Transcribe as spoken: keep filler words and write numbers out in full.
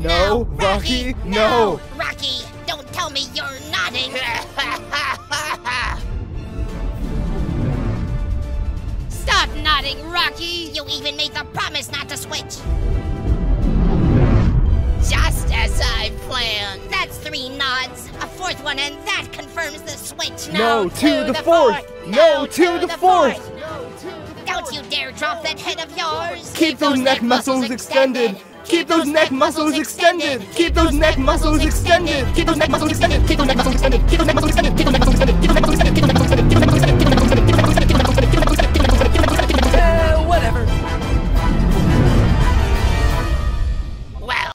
No, Rocky, no. Rocky, don't tell me you're nodding. Stop nodding, Rocky. You even made the promise not to switch. Just as I planned. That's three nods. A fourth one, and that confirms the switch. No, to the fourth. No, to the fourth. Don't you dare drop that head of yours. Keep those neck muscles extended. Keep those neck muscles extended. Keep those neck muscles extended. Keep those neck muscles extended. Keep those neck muscles extended. Keep those neck muscles extended.